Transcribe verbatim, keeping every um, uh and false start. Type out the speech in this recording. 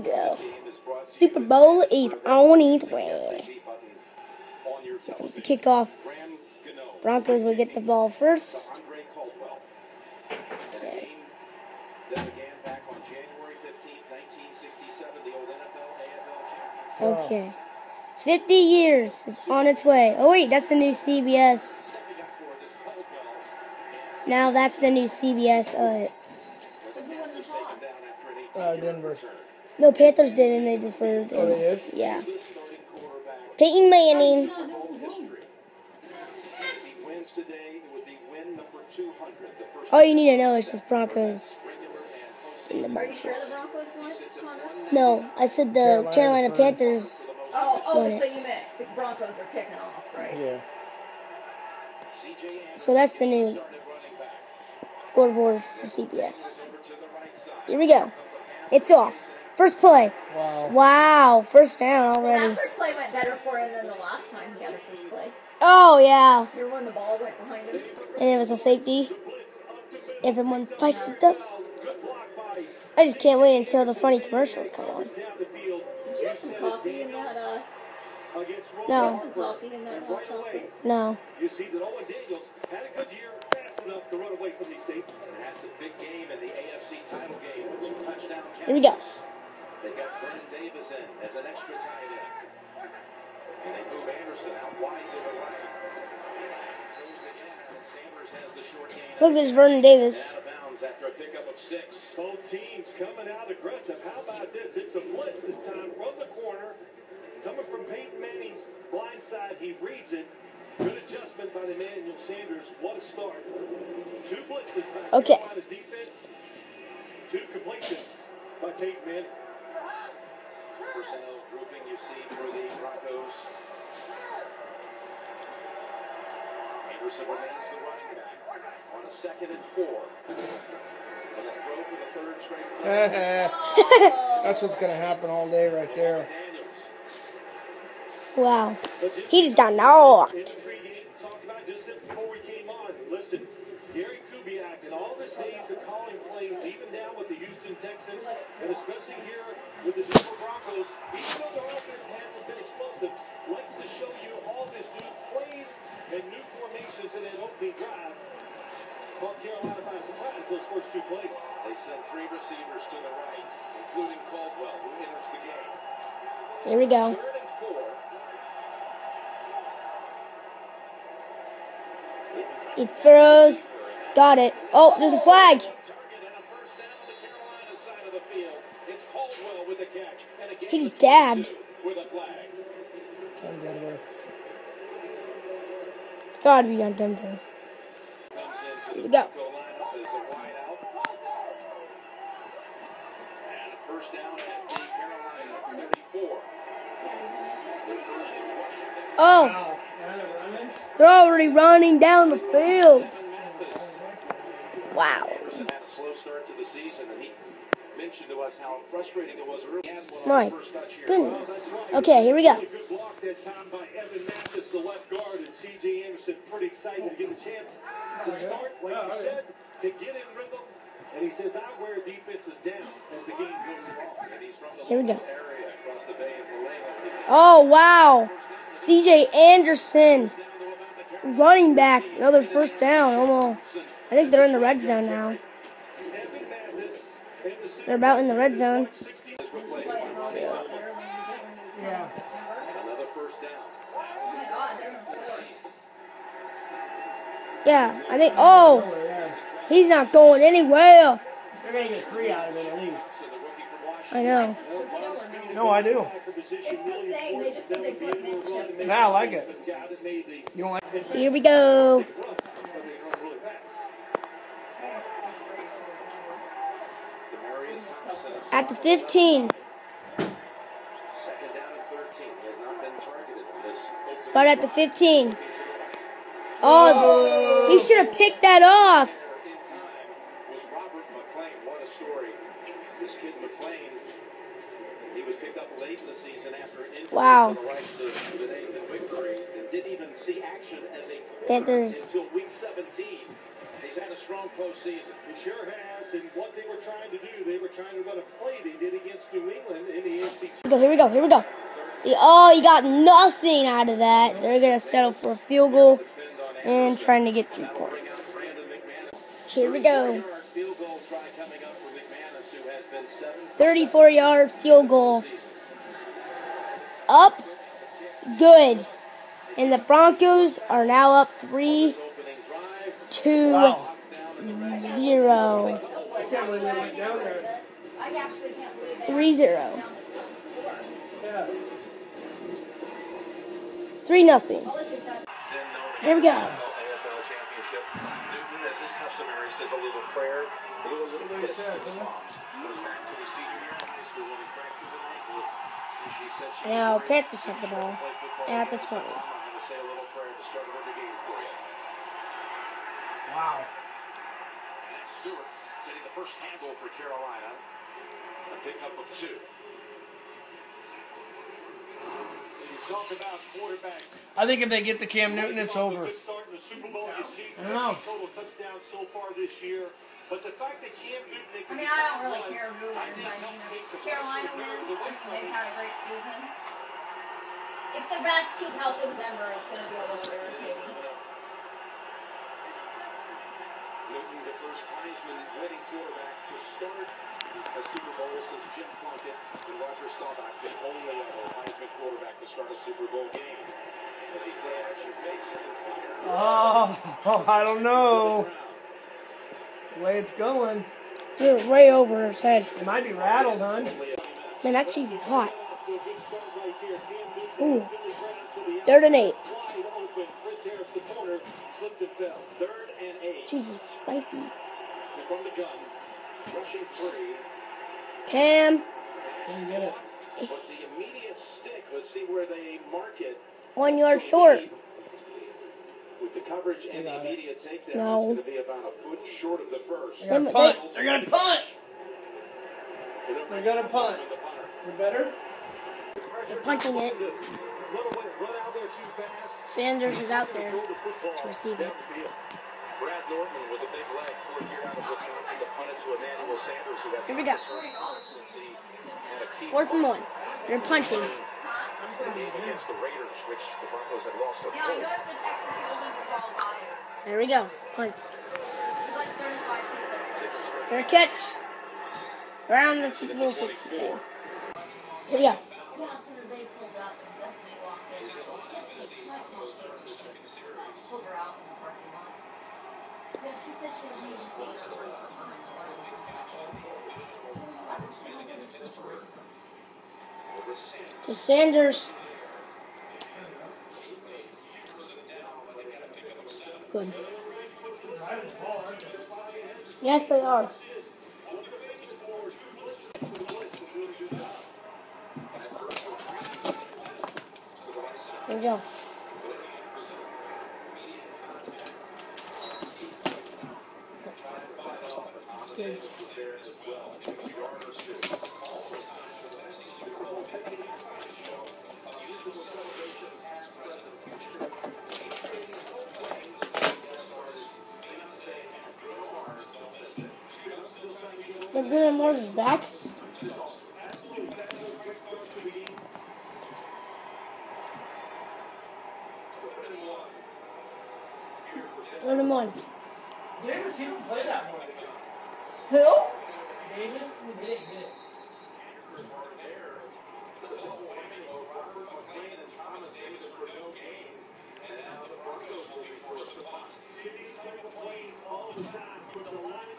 go. Super Bowl is on its way. Here's the kickoff. Broncos will get the ball first. Okay. Okay. fifty years is on its way. Oh, wait, that's the new C B S. Now that's the new C B S. Uh, uh, Denver. No, Panthers did, and they deferred. Oh, they did? Yeah. Peyton Manning. All you need to know is just Broncos in the ball first. No, I said the Carolina, Carolina Panthers. Oh, oh, so you meant the Broncos are kicking off, right? Yeah. So that's the new scoreboard for C B S. Here we go. It's off. First play. Wow. Wow. First down Well, already. that first play went better for him than the last time he had a first play. Oh, yeah. Remember when the ball went behind him? And it was a safety. Everyone fights the dust. I just can't wait until the funny commercials come on. Did you have some coffee in that, uh... Did you have No. some coffee in that hot chocolate? No. You see that Owen Daniels had a good year, fast enough to run away from these safeties. Had the big game in the A F C title game with two touchdown catches. Here we go. They got Vernon Davis in as an extra tight end. And they move Anderson out wide to the right. Throws again, and Sanders has the short game. Look, there's Vernon Davis. Out of bounds after a pickup of six. Both teams coming out aggressive. How about this? It's a blitz this time from the corner. Coming from Peyton Manning's blind side, he reads it. Good adjustment by the Emmanuel Sanders. What a start. Two blitzes by Okay. Carolina's defense. Two completions by Peyton Manning. Personnel grouping you see for the Broncos. Anderson remains the running back on a second and four. And a throw for the third straight play. That's what's going to happen all day right there. Wow. He just got knocked. In the pregame, talked about just before we came on. Listen, Gary Kubiak and all of his days of calling plays, even down with the Houston Texans, and especially here with the Denver Broncos, even though their offense hasn't been explosive, likes to show you all this new plays and new formations in that opening drive. Caught Carolina by surprise those first two plays. They sent three receivers to the right, including Caldwell, who enters the game. Here we go. Third and four. He throws. Got it. Oh, there's a flag. He just dabbed. On Denver. It's gotta be on Denver. Here we go. Oh, Wow. they're already running down the field. Wow. Anderson had a slow start to the season, and he mentioned to us how frustrating it was. Really has one on My the first touch here. goodness. Okay, here we go. Really good block that time by Evan Mathis, the left guard, and C J Anderson pretty excited to get a chance to start, like you said, to get in rhythm. And he says, I wear defenses down as the game goes along. And he's from the Here we go. area across the bay of Vallejo. Oh, wow. C J Anderson, running back, another first down. Almost. I think they're in the red zone now. They're about in the red zone. Yeah. Another first down. Oh my God, they're gonna score. Yeah, I think. Oh, he's not going anywhere. They're going to get three out of it at least. I know. No, I do. It's the same. They just said they put mint chips in. Nah, I like it. You don't like it? Here we go. At the fifteen. Spot at the fifteen. Oh, he should have picked that off. Was Robert McClain. What a story. This kid McClain, he was picked up late in the season after an injury Wow. for the Rice of the Nathan victory and didn't even see action as a quarterback Panthers. until week seventeen. He's had a strong postseason. He sure has. listen, what they were trying to do, they were trying to run a play they did against New England in the N C double A. Here we go, here we go, here we go. See, oh, you got nothing out of that. They're going to settle for a field goal and trying to get three points. Here we go. thirty-four yard field goal. Up. Good. And the Broncos are now up three to Wow. zero. I can't believe they went down there. three zero. Yeah. three nothing. Here we go. A F L championship. Newton, as is customary, says a little prayer. A little, little What he said, didn't he? Goes back to the senior year in high school when he fractured the ankle. And she said she Now was Panthers have the ball play football at the again. twenty. I'm going to say a little prayer to start another game for you. Wow. And Stewart getting the first handle for Carolina. A pickup of two. You talk about quarterbacks. I think if they get to Cam Newton, it's over. Good start in the Super Bowl this season. I know. Total touchdowns so far this year. But the fact that Cam Newton, they I can mean, I don't really care who wins. I mean, if Carolina wins, I think they've had a great season. If the refs keep helping Denver, it's going to be a little irritating. Newton, the first Heisman winning quarterback to start a Super Bowl since Jim Plunkett and Roger Staubach, the only other Heisman quarterback to start a Super Bowl game. As he play action fakes and fire. Oh, I don't know. The way it's going. Threw it way over his head. It might be rattled, hon. Man, that cheese is hot. Ooh. Third and eight. Wide open. Chris Harris, the corner, slipped and fell. Third and eight. Cheese is spicy. From the gun, rushing three. Cam. Didn't get it. But the immediate stick, let's see where they mark it. One yard short. With the coverage and the immediate takedown, No. it's going to be about a foot short of the first. They're gonna They- punt. They're gonna punt. They're gonna punt. You better? They're punching it. Little way, run out there too fast. Sanders is out there Throw the football to receive it. downfield. Brad Norton with a big leg, fourth year out of Wisconsin, to punt it to Emmanuel Sanders, who has Here we not go. returned since he had a key Fourth and one. They're punching. game against the Raiders, which the Broncos had lost a Yeah, I noticed the Texas holding was all guys. There we go. Punt. There's like thirty-five people. For a catch. Around the Super Bowl fifty thing. Here we go. Yeah, as soon as they pulled up, Destiny walked in. Destiny, my pulled her out in the parking lot. Yeah, she said she had made a mistake. To Sanders. Good. Yes, they are. Here we go. Good. The Bruno Mars is back. Third and one. Davis even play that one. Who? Davis? Who did he get it? All the time.